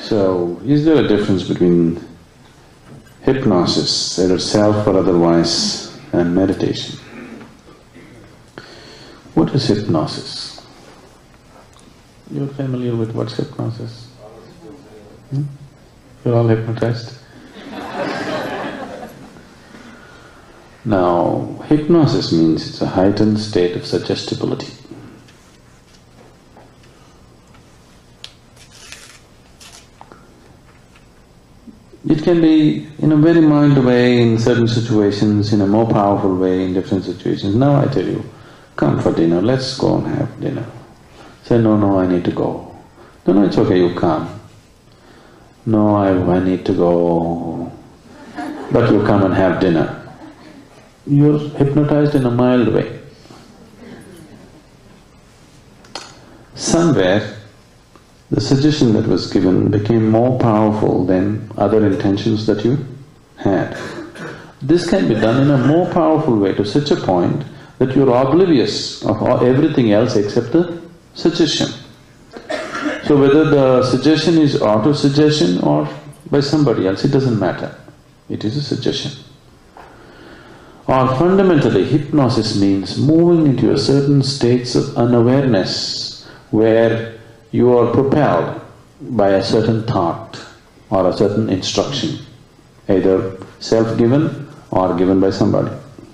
So, is there a difference between hypnosis, either self or otherwise, and meditation? What is hypnosis? You're familiar with what's hypnosis? You're all hypnotized? Now, hypnosis means it's a heightened state of suggestibility. It can be in a very mild way in certain situations, in a more powerful way in different situations. Now I tell you, come for dinner, let's go and have dinner. Say, no, I need to go. No, it's okay, you come. No, I need to go, but you come and have dinner. You're hypnotized in a mild way. Somewhere, the suggestion that was given became more powerful than other intentions that you had. This can be done in a more powerful way to such a point that you're oblivious of everything else except the suggestion. So whether the suggestion is auto-suggestion or by somebody else, it doesn't matter. It is a suggestion. Or fundamentally, hypnosis means moving into a certain states of unawareness where you are propelled by a certain thought or a certain instruction, either self-given or given by somebody.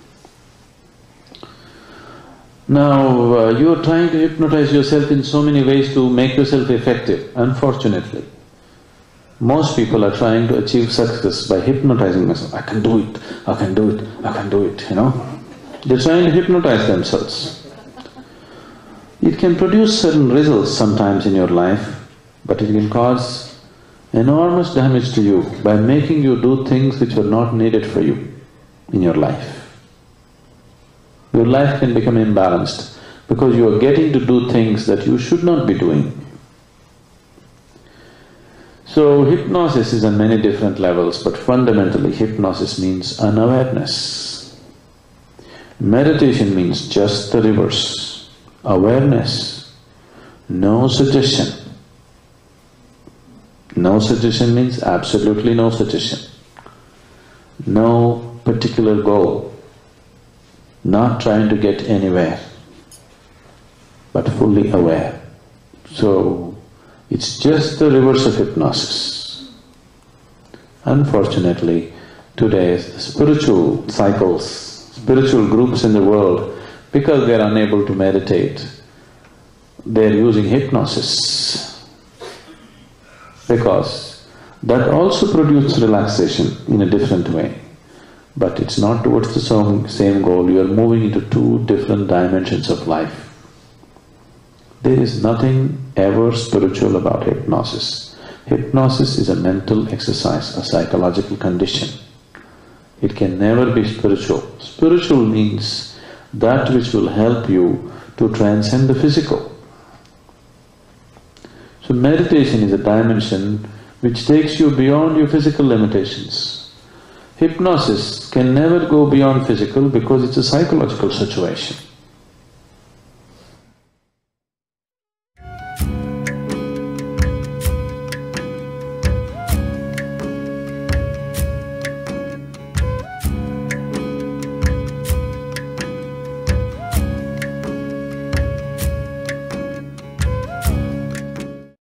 Now, you are trying to hypnotize yourself in so many ways to make yourself effective, unfortunately. Most people are trying to achieve success by hypnotizing themselves. I can do it, I can do it, I can do it, you know. They're trying to hypnotize themselves. It can produce certain results sometimes in your life, but it can cause enormous damage to you by making you do things which were not needed for you in your life. Your life can become imbalanced because you are getting to do things that you should not be doing. So, hypnosis is on many different levels, but fundamentally hypnosis means unawareness. Meditation means just the reverse, awareness, no suggestion. No suggestion means absolutely no suggestion. No particular goal, not trying to get anywhere, but fully aware. So, it's just the reverse of hypnosis. Unfortunately, today spiritual cycles, spiritual groups in the world, because they are unable to meditate, they are using hypnosis. Because that also produces relaxation in a different way. But it's not towards the same goal, you are moving into two different dimensions of life. There is nothing ever spiritual about hypnosis. Hypnosis is a mental exercise, a psychological condition. It can never be spiritual. Spiritual means that which will help you to transcend the physical. So meditation is a dimension which takes you beyond your physical limitations. Hypnosis can never go beyond physical because it's a psychological situation.